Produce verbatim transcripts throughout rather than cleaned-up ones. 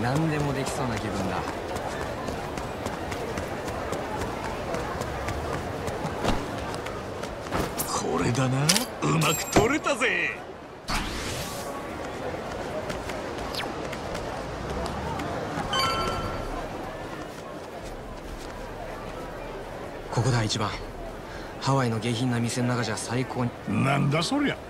何でもできそうな気分だ。 これだな、うまく取れたぜ。 ここだ一番。ハワイの下品な店の中じゃ最高に。 なんだそりゃ。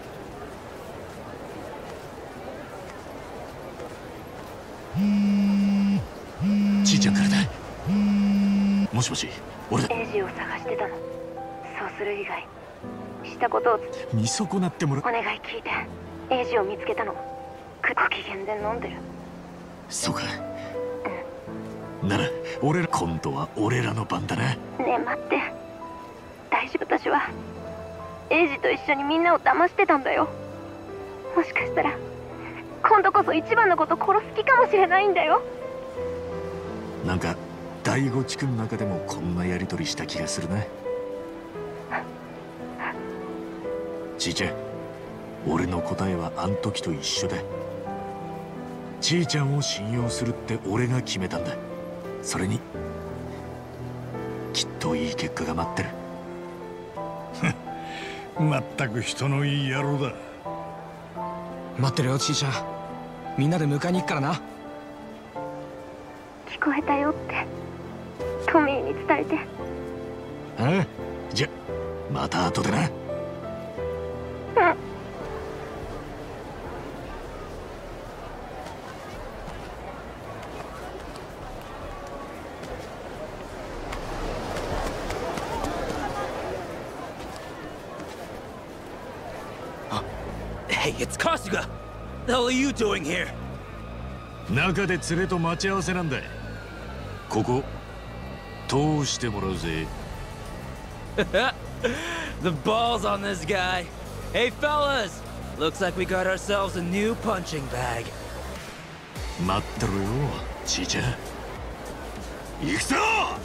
ちいちゃんからだ。もしもし、俺だ。 エイジを探してたの。そうする以外したことを見損なってもらう。 お願い聞いて。エイジを見つけたの。ご機嫌で飲んでる。 そうか。なら俺ら今度は俺らの番だな。 ねえ待って、大丈夫。私はエイジと一緒にみんなを騙してたんだよ。もしかしたら今度こそ一番のこと殺す気かもしれないんだよ。 なんか第五地区の中でもこんなやりとりした気がするな。ちいちゃん、俺の答えはあん時と一緒だ。ちいちゃんを信用するって俺が決めたんだ。それにきっといい結果が待ってる。 まったく人のいい野郎だ。 待ってるよちいちゃん。みんなで迎えに行くからな。 聞こえたよってトミーに伝えて。 ああ、じゃまた後でな。 うん。 Hey, it's Kasuga! The hell are you doing here? 中で連れと待ち合わせなんだ。ここ通してもらうぜ。 The balls on this guy. Hey fellas, looks like we got ourselves a new punching bag. 待ってろよ、ちいちゃん。行くぞ！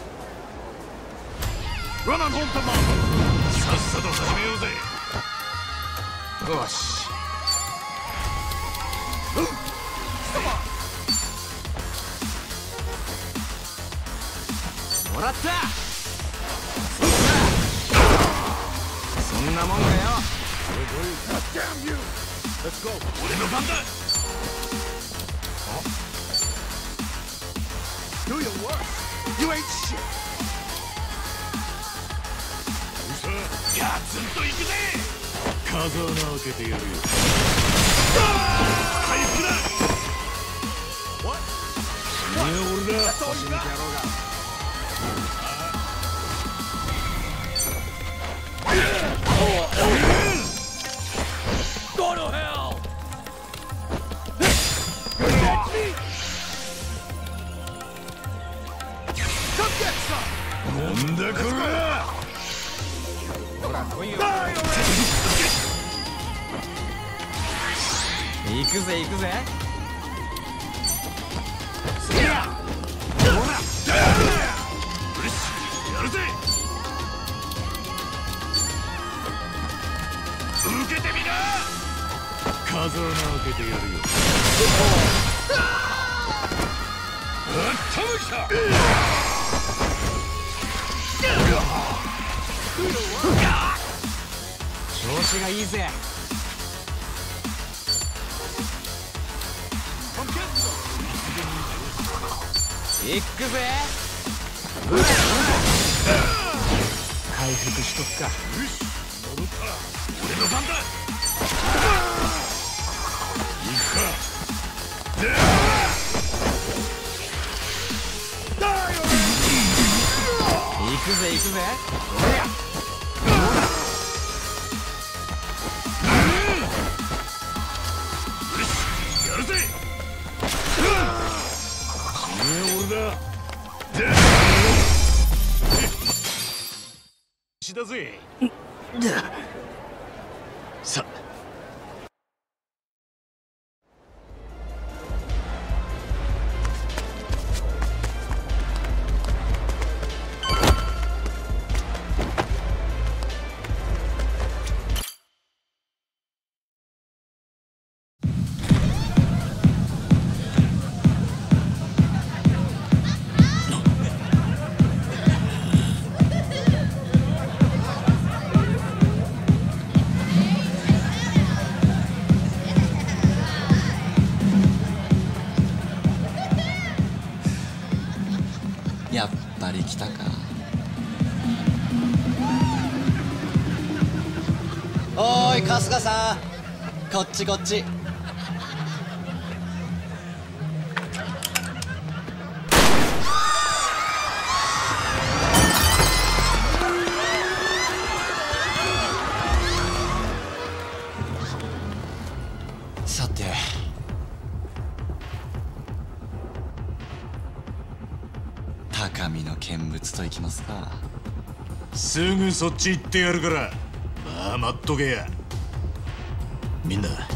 ラナンホントマン、さっさと始めようぜ。 よし。もらった。そんなもんだよ。 俺の番だ。ガツンと行くぜ。風穴開けてやるよ。回復だ。いや俺だ。 腰抜き野郎が。 Go to hell! なんだこれ。 ほら来いよ。行くぜ行くぜ。せや。ほら。 よし、やるぜ。受けてみな。風穴開けてやるよ。 あったまきた。 調子がいいぜ。行くぜ。回復しとくか。 俺の番だ。 行くか。 行くぜ行くぜ。 やるぜ。 俺だ。 しだぜ。さあ。 おーい春日さん、こっちこっち。さて、高みの見物といきますか。 すぐそっち行ってやるから、まあ待っとけや。みんな行くぞ。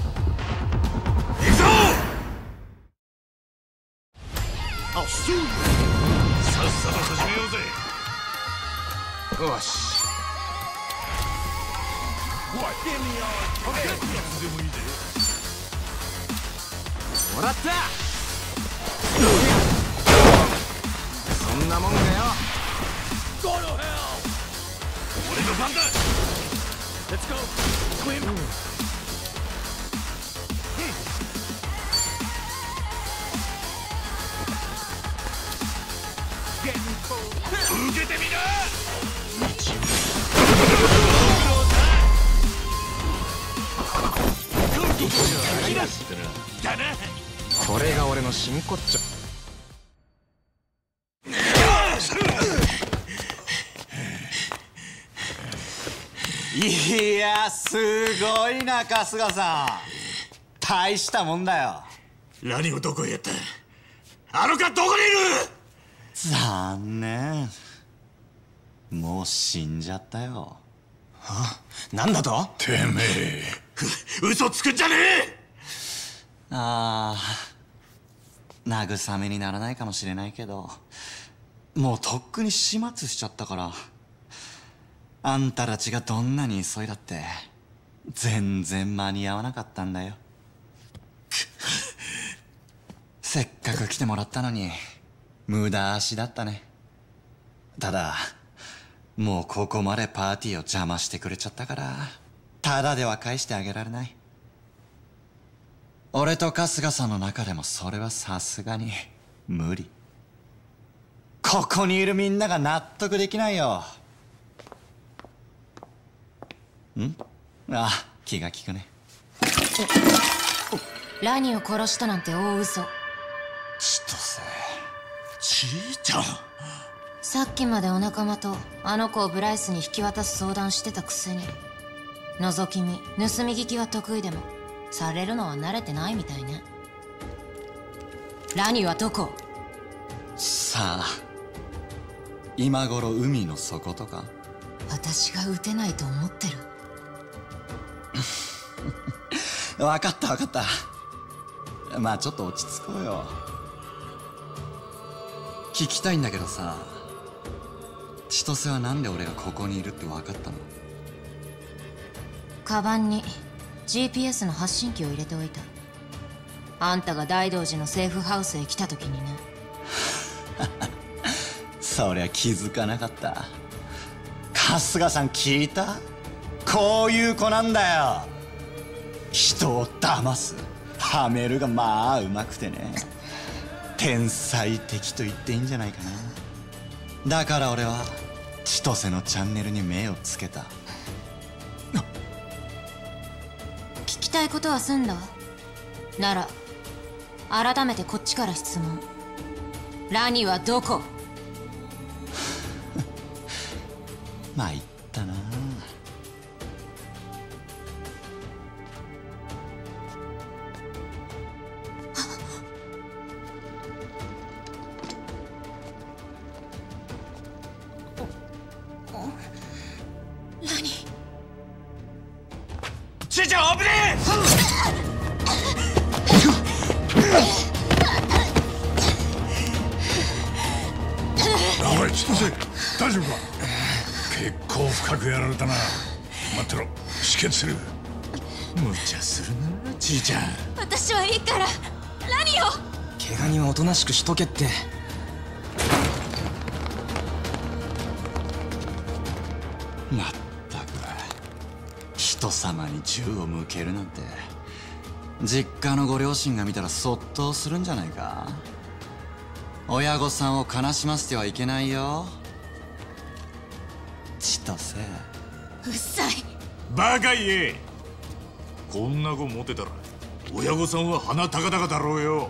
あっしゅさっさと始めようぜ。 よし。もらった。そんなもんだよ。 俺の番だ。Let's go swim。受けてみな。だな。 これが俺の真骨頂。 いや、すごいな春日さん。大したもんだよ。 ラニをどこへやった。あの子はどこにいる。 残念、もう死んじゃったよ。 は？なんだと？ てめえ、嘘つくんじゃねえ。 ああ、慰めにならないかもしれないけど、もうとっくに始末しちゃったから。あんたたちがどんなに急いだって全然間に合わなかったんだよ。せっかく来てもらったのに無駄足だったね。ただもうここまでパーティーを邪魔してくれちゃったから、ただでは返してあげられない。俺と春日さんの中でもそれはさすがに無理。ここにいるみんなが納得できないよ。ん？あ、気が利くね。 ラニを殺したなんて大嘘。 千歳、 ちいちゃん。 さっきまでお仲間とあの子をブライスに引き渡す相談してたくせに、覗き見、盗み聞きは得意でもされるのは慣れてないみたいね。ラニはどこ？ さあ、今頃海の底とか。 私が撃てないと思ってる？ 分かった分かった。まあちょっと落ち着こうよ。聞きたいんだけどさ、千歳はなんで俺がここにいるって分かったの？ カバンに ジーピーエス の発信機を入れておいた。あんたが大道寺のセーフハウスへ来た時にね。 そりゃ気づかなかった。春日さん聞いた？こういう子なんだよ。人を騙す、はめるがまあうまくてね。天才的と言っていいんじゃないかな。だから俺は千歳のチャンネルに目をつけた。 聞きたいことは済んだ？なら改めてこっちから質問。ラニはどこ？ 参ったな。 ラニ。 ちいちゃん危ねおい千歳、大丈夫か。結構深くやられたな。待ってろ、止血する。 無茶するなちいちゃん。 私はいいからラニを。 怪我人はおとなしくしとけって。 まったく人様に銃を向けるなんて、実家のご両親が見たらそっとするんじゃないか。親御さんを悲しませてはいけないよ千歳。 うっさい。 バカ言え。こんな子持てたら親御さんは鼻高々だろうよ。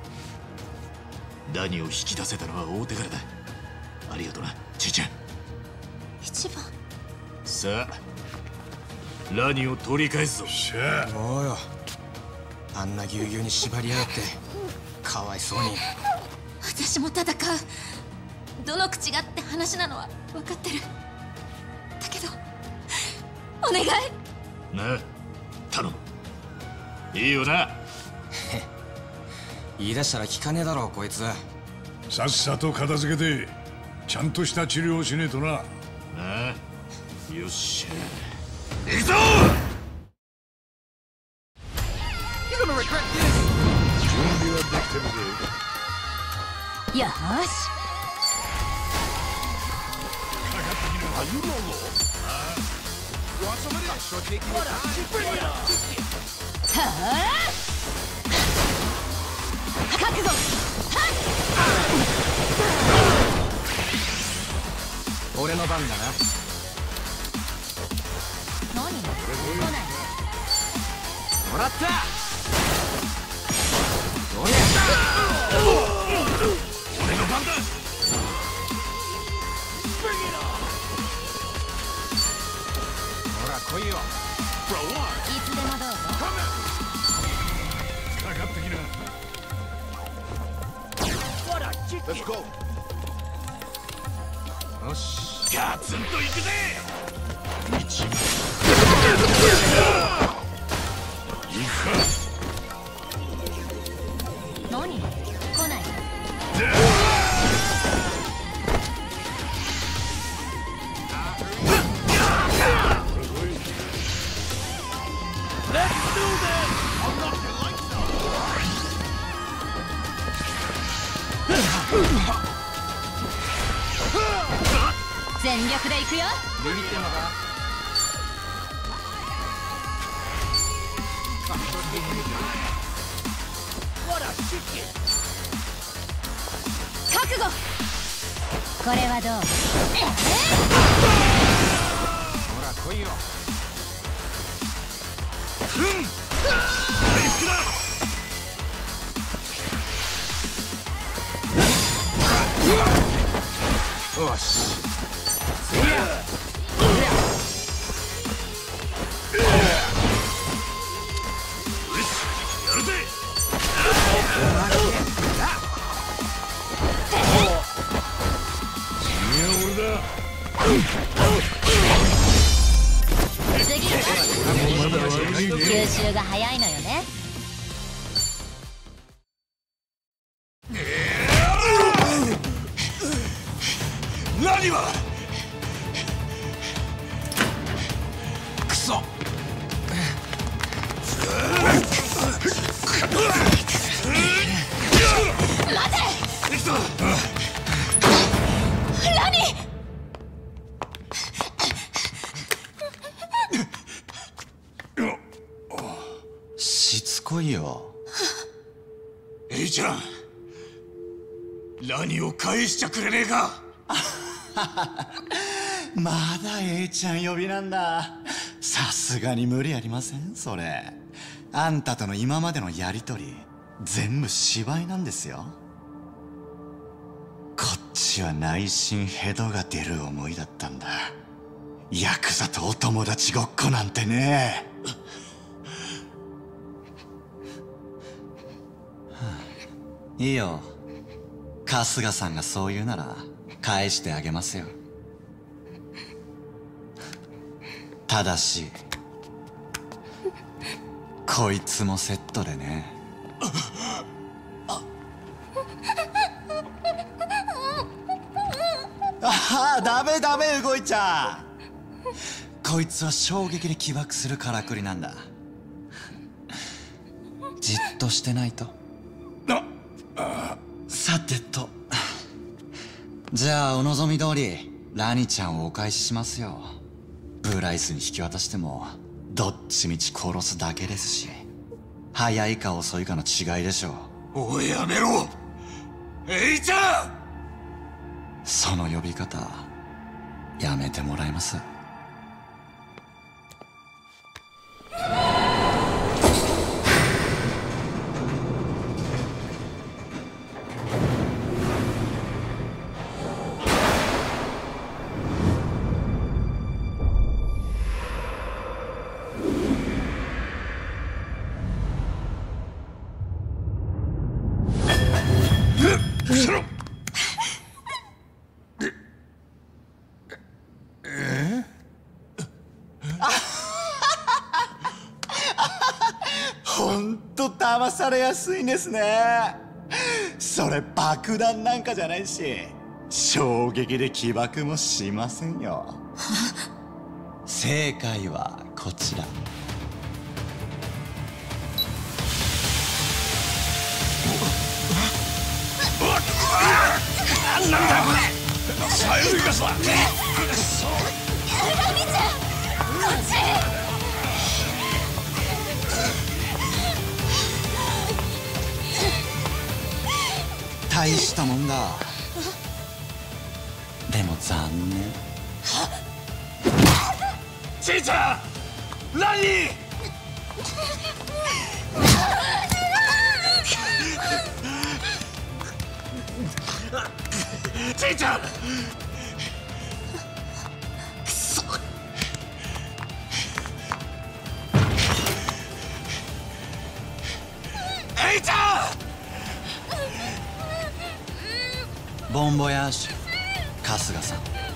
ラニを引き出せたのは大手柄だ。ありがとな、じいちゃん。 一番さあ、ラニを取り返すぞ。 しゃあ、 もうよ、あんなぎゅうぎゅうに縛りやがってかわいそうに。 私も戦う。どの口がって話なのは分かってる。だけどお願いなあ、頼む。いいよな。 言い出したら聞かねえだろこいつ。 さっさと片付けてちゃんとした治療をしねえとな。 なあ、よっしゃ行くぞ。 準備はできてるぜ。 よーし。はあ覚悟。 俺の番だな。 何来ない。 もらった。どれ俺の番だ。 ほら来いよ。 いつでもどうぞ。 かかってきな。 よし、 ガツンと行くぜ。一番行くか。 何来ない。全力で行くよ。 ビビってんのか。 覚悟。これはどう。 ほら来いよ。よし。 吸収が早いのよね。 何はクソ。 待て。ラニしつこいよ。 エイちゃん、ラニを返しちゃくれねえか。 まだ A ちゃん呼びなんだ。さすがに無理ありませんそれ。あんたとの今までのやりとり全部芝居なんですよ。こっちは内心ヘドが出る思いだったんだ。ヤクザとお友達ごっこなんてね。いいよ、春日さんがそう言うなら返してあげますよ。ただしこいつもセットでね。ああ、ダメダメ動いちゃう。こいつは衝撃で起爆するからくりなんだ。じっとしてないと。さてと、じゃあお望み通りラニちゃんをお返ししますよ。ブライスに引き渡してもどっちみち殺すだけですし、早いか遅いかの違いでしょう。 おいやめろ、エイちゃん。 その呼び方やめてもらえます？ 騙されやすいんですね。それ爆弾なんかじゃないし、衝撃で起爆もしませんよ。正解はこちら。 なんだこれ、サイルガスだ。 ラミちゃん、こっち。 大したもんだ。でも残念。 ちいちゃん、ラニー。ちいちゃん。くそ。エイちゃん。 ボンボヤージュ、春日さん。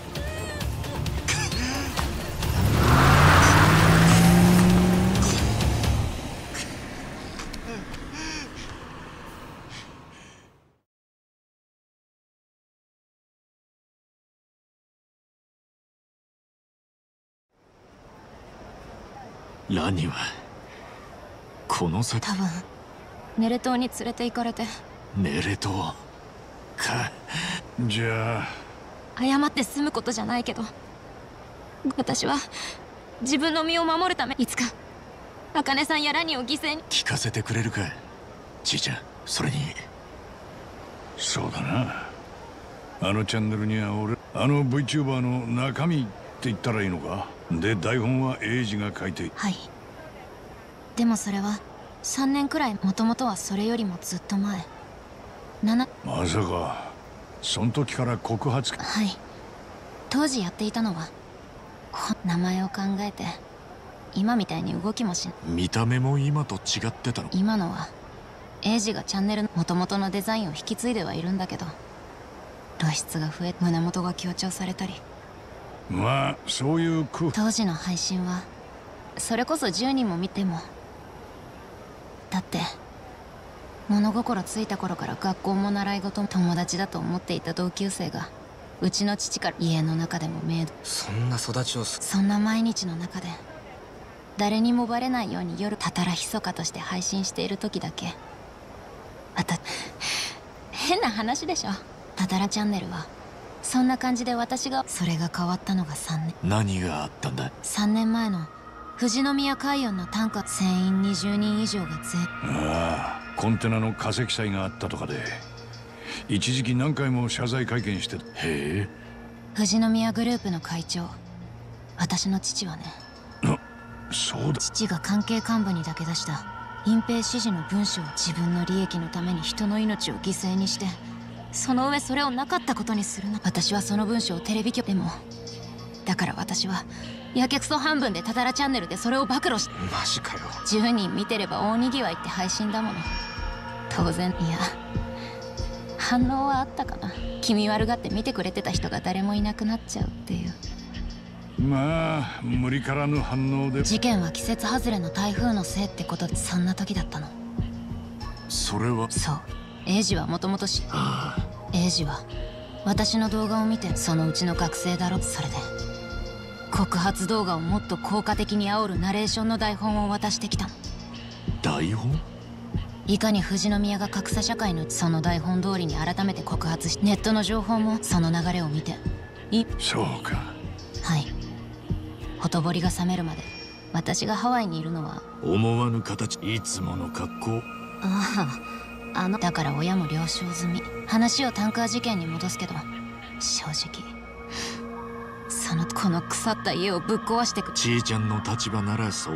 ラニはこの先。 多分ネレ島に連れて行かれて。 ネレ島か。 じゃあ謝って済むことじゃないけど、私は自分の身を守るためいつか茜さんやラニを犠牲に。 聞かせてくれるか、ちいちゃん。それにそうだな、あのチャンネルには俺、あの VTuber の中身って言ったらいいのか。で台本はエイジが書いて。 はい。でもそれはさんねんくらい、もともとはそれよりもずっと前。ななまさかその時から告発。 はい。当時やっていたのは名前を考えて、今みたいに動きもしない。 見た目も今と違ってたの。 今のはエイジがチャンネルの元々のデザインを引き継いではいるんだけど、露出が増え、胸元が強調されたり。 まあそういう空。 当時の配信はそれこそじゅうにんも見ても。だって物心ついた頃から学校も習い事も友達だと思っていた同級生が、うちの父から家の中でもメイド。 そんな育ちをす。 そんな毎日の中で誰にもバレないように夜たたらひそかとして配信している時だけ、あた変な話でしょ。たたらチャンネルはそんな感じで私が。それが変わったのがさんねん。 何があったんだ。 さんねんまえの富士宮海運の単価、船員にじゅうにん以上が全。 ああ、コンテナの化石祭があったとかで一時期何回も謝罪会見して。へえ。 富士宮グループの会長、私の父はね。 あ、そうだ。 父が関係幹部にだけ出した隠蔽指示の文書を自分の利益のために人の命を犠牲にして、その上それをなかったことにするの。私はその文章をテレビ局でも。だから私はやけくそ半分でたたらチャンネルでそれを暴露して。 マジかよ。 じゅうにん見てれば大にぎわいって配信だもの。当然。いや、反応はあったかな。気味悪がって見てくれてた人が誰もいなくなっちゃうっていう。 まあ無理からぬ反応で。 事件は季節外れの台風のせいってことで、そんな時だったの。 それは。 そう、エイジはもともとし。エイジは私の動画を見て、そのうちの学生だろ。それで告発動画をもっと効果的に煽るナレーションの台本を渡してきたの。 台本？ いかに富士宮が格差社会の、その台本通りに改めて告発し、ネットの情報もその流れを見て。いそうか。 はい。ほとぼりが冷めるまで私がハワイにいるのは。 思わぬ形。いつもの格好。 ああ、あのだから親も了承済み。話をタンカー事件に戻すけど、正直そのこの腐った家をぶっ壊してく。 ちいちゃんの立場ならそう。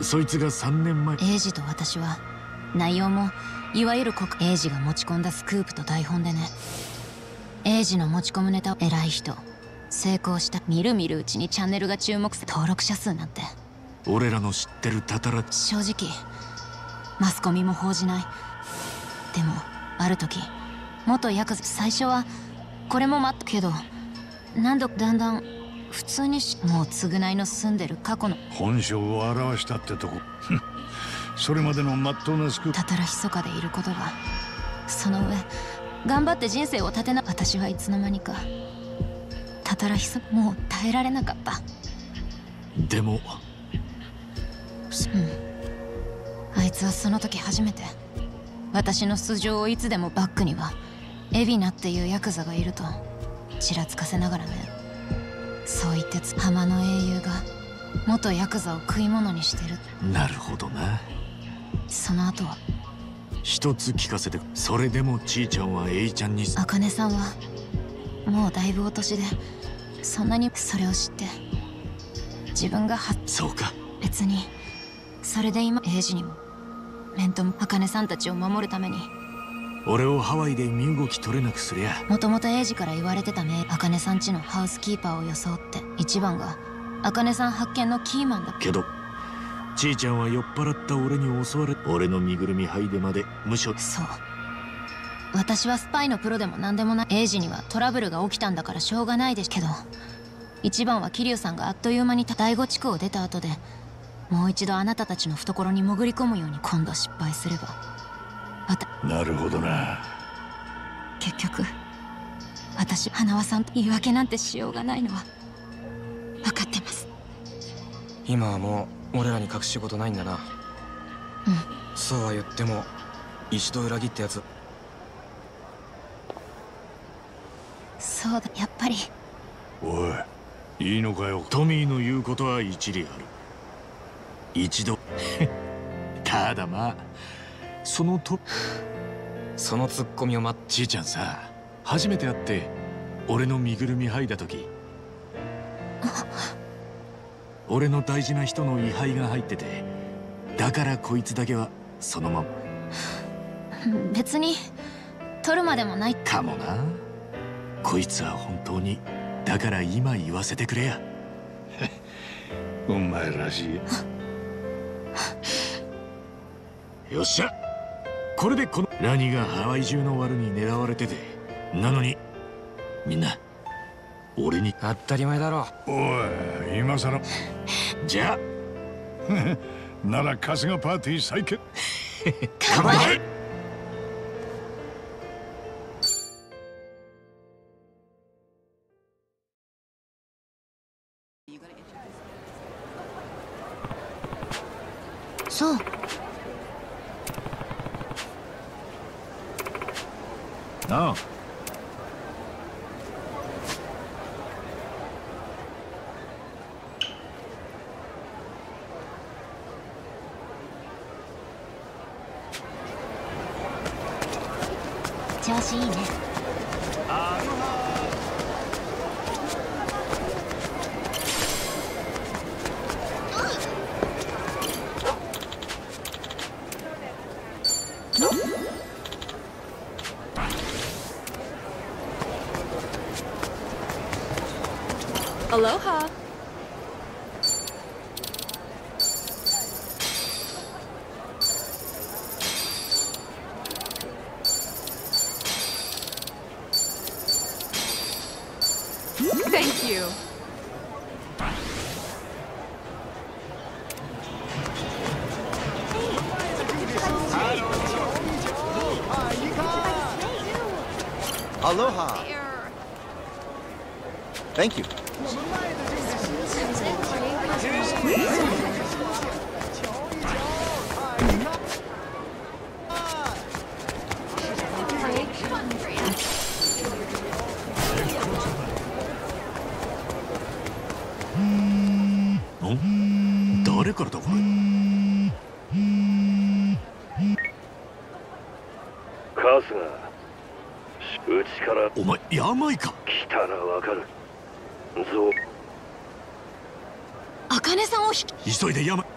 そいつがさんねんまえ。 エイジと私は内容もいわゆる告。エイジが持ち込んだスクープと台本でね。エイジの持ち込むネタを偉い人成功した。みるみるうちにチャンネルが注目され、登録者数なんて。 俺らの知ってるたたら。 正直マスコミも報じない。でもある時元ヤクザ、最初はこれも待ったけど、何度だんだん普通にし、もう償いの住んでる過去の。 本性を表したってとこ。 それまでの真っ当な救い。 たたら密かでいることが、その上頑張って人生を立てな。私はいつの間にかたたらひそもう耐えられなかった。 でもうん、あいつはその時初めて私の素性をいつでもバックにはエビナっていうヤクザがいるとちらつかせながらね。そう言ってつ浜の英雄が元ヤクザを食い物にしてる。 なるほどな。 その後は一つ聞かせて。それでもちいちゃんはエイちゃんに。 茜さんはもうだいぶお年で、そんなにそれを知って自分がはそうか。 別にそれで今エイジにも面とも茜さんたちを守るために。 俺をハワイで身動き取れなくすりゃ。 もともとエイジから言われてため、茜さん家のハウスキーパーを装って一番が茜さん発見のキーマンだけどちいちゃんは酔っ払った俺に襲われ、俺の身ぐるみ剥いでまで無所。 そう、私はスパイのプロでも何でもない。エイジにはトラブルが起きたんだからしょうがないですけど、一番は桐生さんがあっという間に第五地区を出た後でもう一度あなたたちの懐に潜り込むように。今度失敗すればまた。 なるほどな。 結局私花輪さんと言い訳なんてしようがないのは分かってます。 今はもう俺らに隠し事ないんだな。 うん、 そうは言っても一度裏切ったやつ。 そうだ、やっぱり。 おい、いいのかよ。 トミーの言うことは一理ある。一度ただまあそのとそのツッコミを待っ。 ちいちゃんさ、初めて会って俺の身ぐるみ剥いだ時俺の大事な人の位牌が入ってて、だからこいつだけはそのまま。 別に取るまでもないかもな。こいつは本当にだから今言わせてくれや。 お前らしい。よっしゃ、これでこのラニがハワイ中のワルに狙われてて、なのにみんな俺に。 当たり前だろ。 おい、今さらじゃあなら春日パーティー再建。 構え。 そう、 ああ、 調子いいね。 Aloha. Thank you. Aloha. Thank you. Hmm? 誰からだこれ。 春日、うちからお前病か。 来たらわかるぞ。 茜さんを引き急いで病。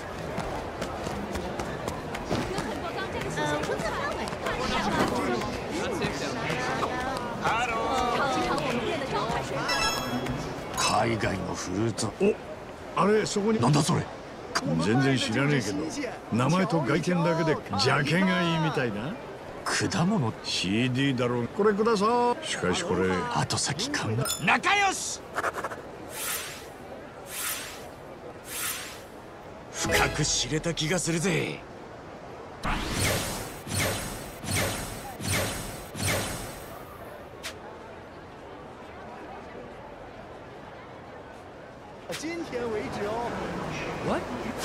海外のフルーツ。 お、あれそこに。 なんだそれ。 全然知らねえけど、名前と外見だけで邪気がいいみたいな。 果物シーディー だろう。これください。しかしこれ後先考え。仲良し。 深く知れた気がするぜ。 今天为止哦。 What?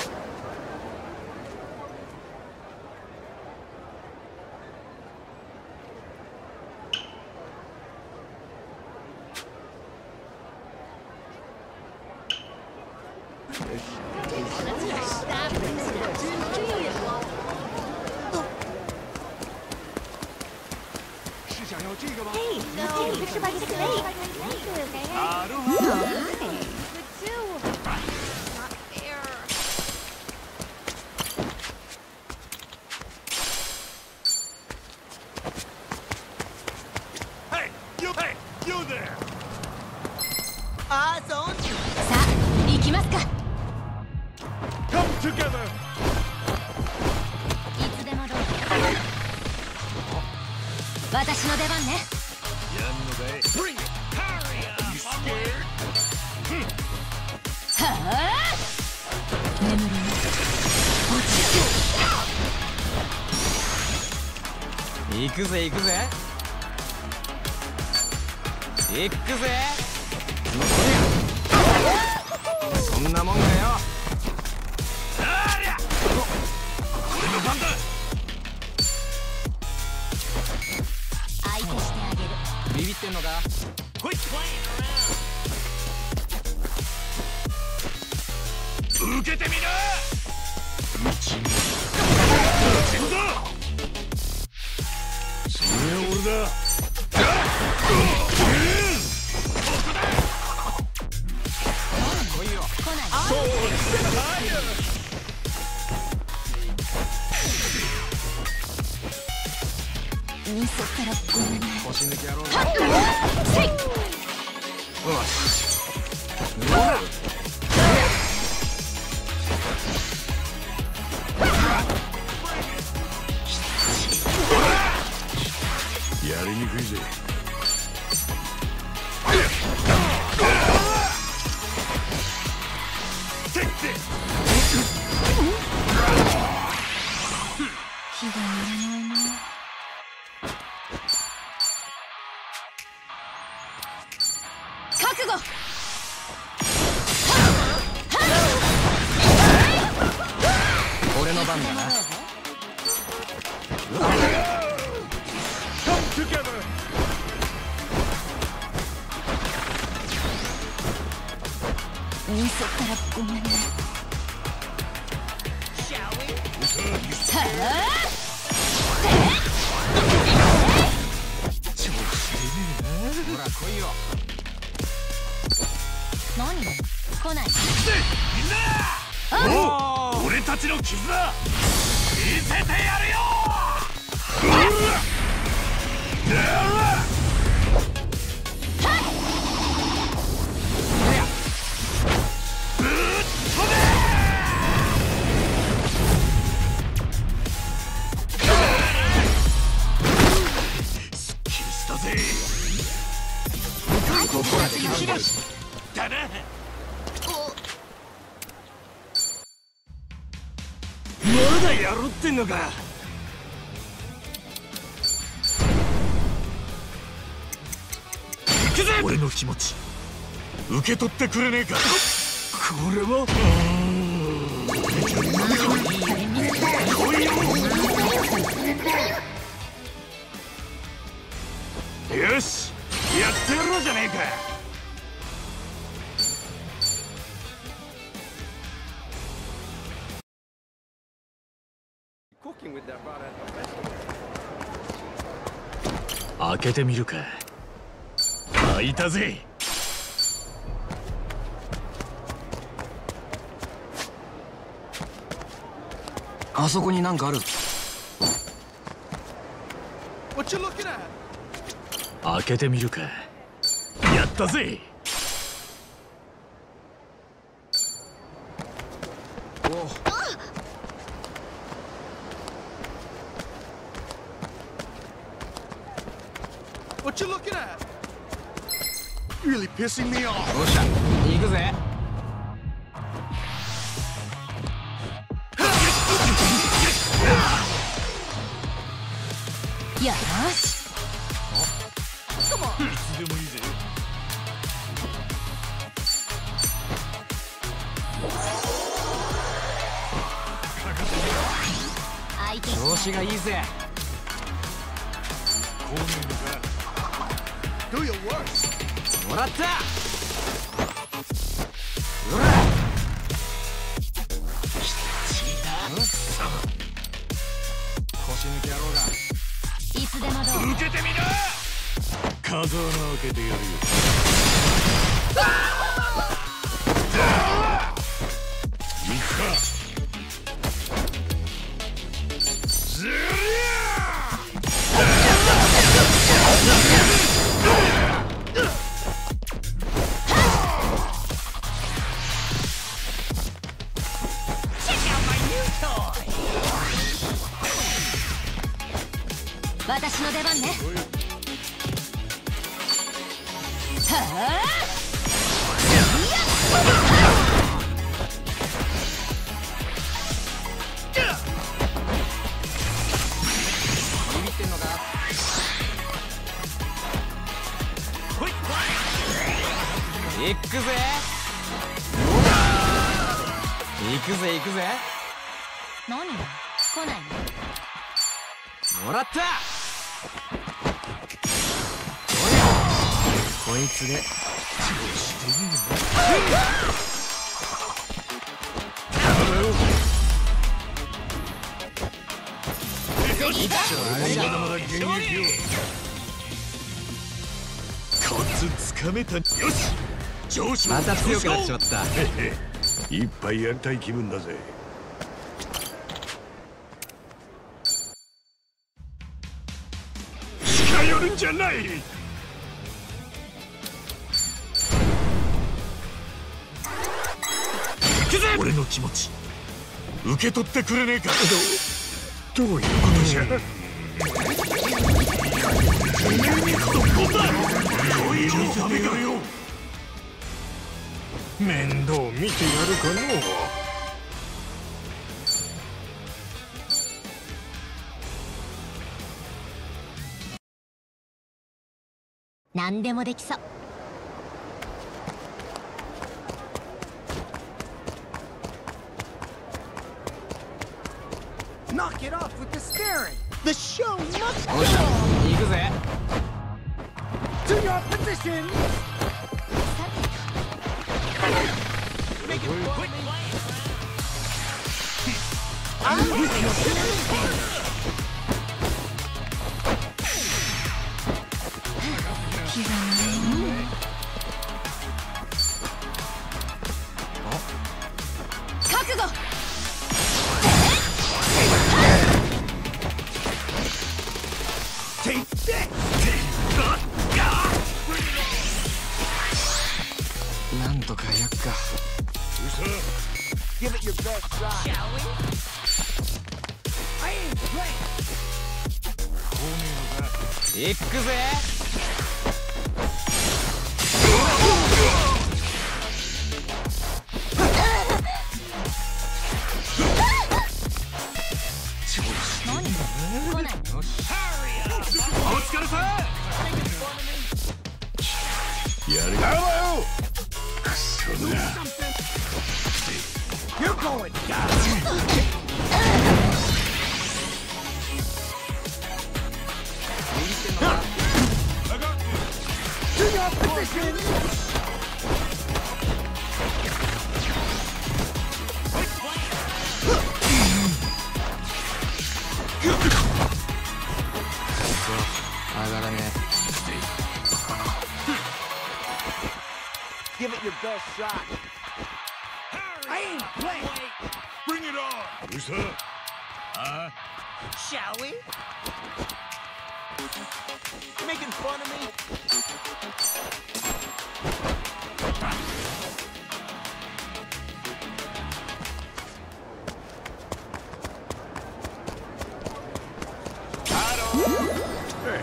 Hey, no, picture by six eight. Hey, you, hey, you there. あーそうさあ行きますか。 Come together. いつでもどうぞ。私の出番ね。 やんのかい。Bring it. Hurry up. You scared? はあ。眠りに落ち着行くぜ行くぜ行くぜ。そんなもんかよ。 ありゃ。俺の番だ。 相手してあげる。 ビビってんのか。 こいつ受けてみな。うちに全だ。それは俺だ。 来いよ。 来ない。ミスったらごめんね。 腰抜きやろうぜ。 せい。 よし。ほら。 やりにくいぜ。 気が乗らないな。覚悟。 俺の番だな。 ミスったらごめんね。はあ。 ほら来いよ。 何？来ない。 みんな。おお、俺たちの絆見せてやるよ。すっきりしたぜ。 ここらで引き出しだな。まだやろってんのか。行くぜ。俺の気持ち受け取ってくれねえか。これは来いよ。よしやってやろうじゃねえか。開けてみるか。開いたぜ。 あそこになんかある。 開けてみるか。やったぜ。 おう。 What you looking at? Really pissing me off. よっしゃ行くぜ。 よし。 いつでもいいぜ。 調子がいいぜ。 Do your worst. もらった。ほら。腰抜け野郎が。 いつでもどう。 受けてみな。風穴開けてやるよ。いくか。ずりゃ私の出番ね。はあ。 ビビってんのか。行くぜ。行くぜ行くぜ。 何？来ないの？ もらった。こいつでコツつかめた。よし、上昇。 また強くなっちまった。 一杯やりたい気分だぜ。近寄るんじゃない。俺の気持ち受け取ってくれねえか。どういうことじゃ。おめえにとこだ。恋を食べろよ。面倒見てやるかのう。 何でもできそう。 Knock it off with the staring. The show must go. 行くぜ。 To your position. Make it quick. I'm with you. 覚悟。 なんとかやっか。 Give it your best shot. Shall we? I ain't playing. 行くぜ。 お疲れさん。やるよ。くそだ。 You're going down. To your position. Give it your best shot. I ain't playing. Bring it on. Who's that? Huh? Shall we? Making fun of me? Hey.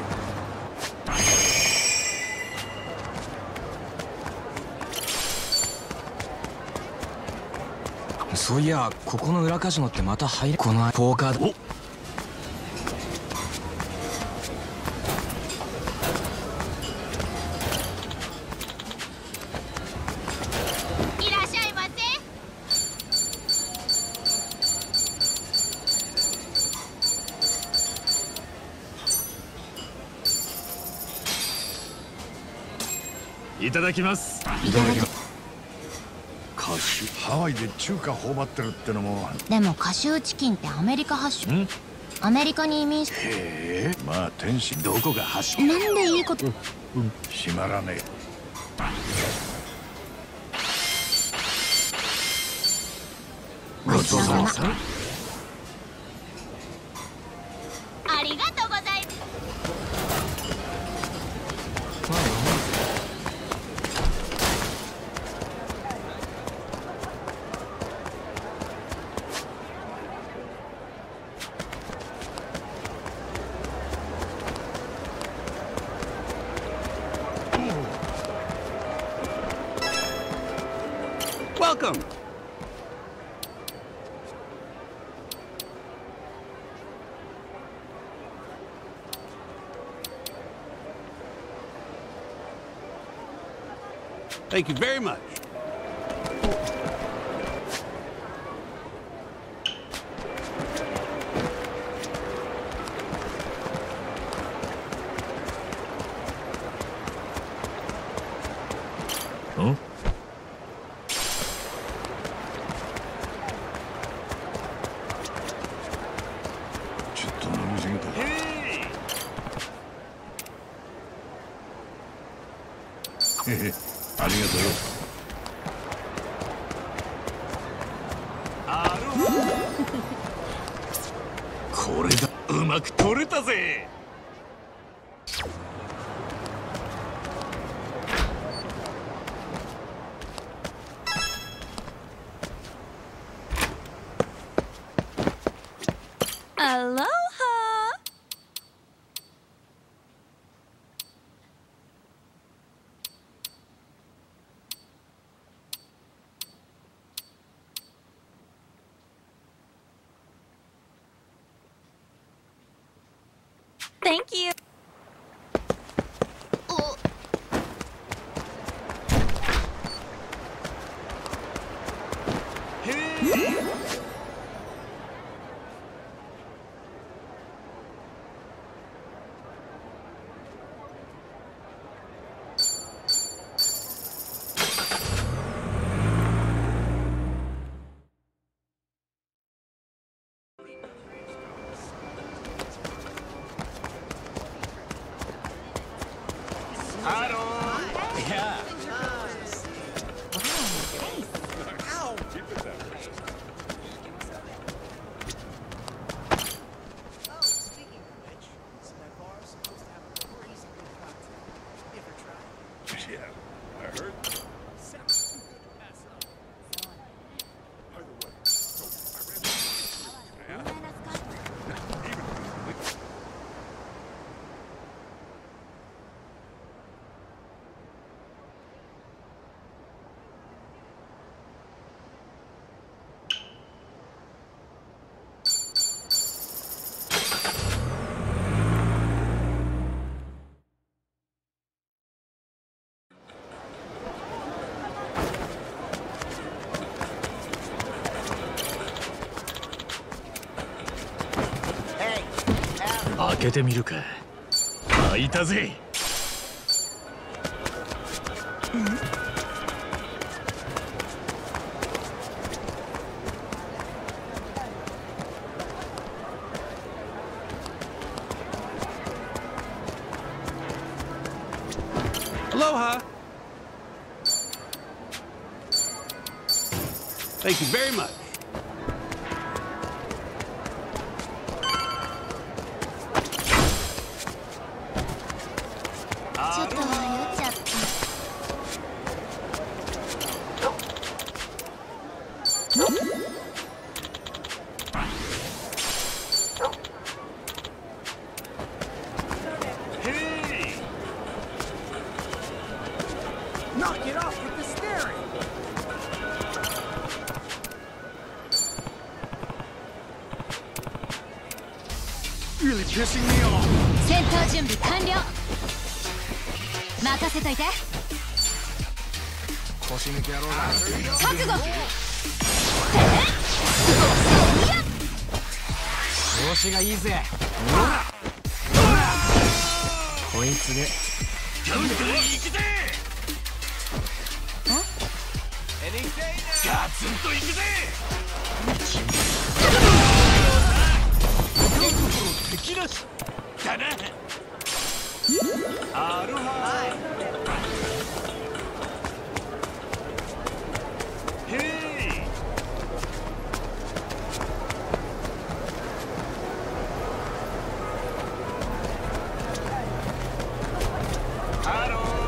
そういや、ここの裏カジノってまた入れ。このポーカー。おいただきます。 いただきます。 カシュハワイで中華頬張ってるってのも。 でもカシューチキンってアメリカ発祥。アメリカに移民し。 へえ、まあ天使どこが発祥。 なんでいいこと。 うん、閉まらねえ。 ごちそうさま。 ありがとうございます。 Welcome. Thank you very much. Huh? ちょっと飲みすぎた。へへ、ありがとうよ。 これだ、うまく取れたぜ。 Aloha! Thank you. Oh. Hey, 開けてみるか。開いたぜ。 Aloha. Thank you very much. ちょっと迷っちゃった。 Knock it off with the staring. Really pissing me off. 戦闘準備完了。任せといて。 腰抜け野郎が覚悟。 調子がいいぜ。こいつでカウンターに行くぜ。 ガツンといくぜ。敵なしだな。アロハヘイ。ハロー。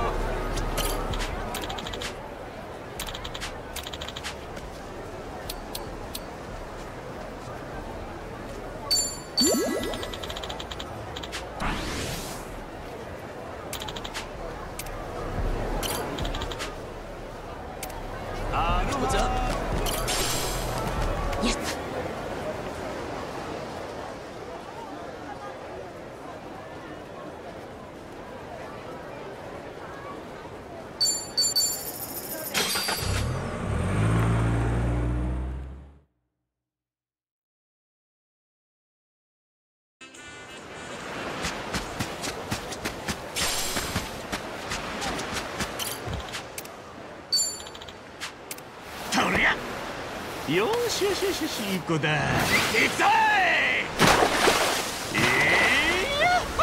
よしよしよしよし、いい子だ。行くぞい。やっほ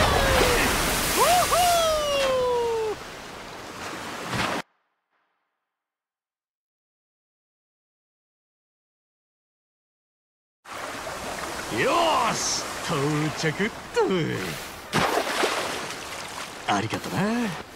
ー。よーし、到着っと。ありがとな。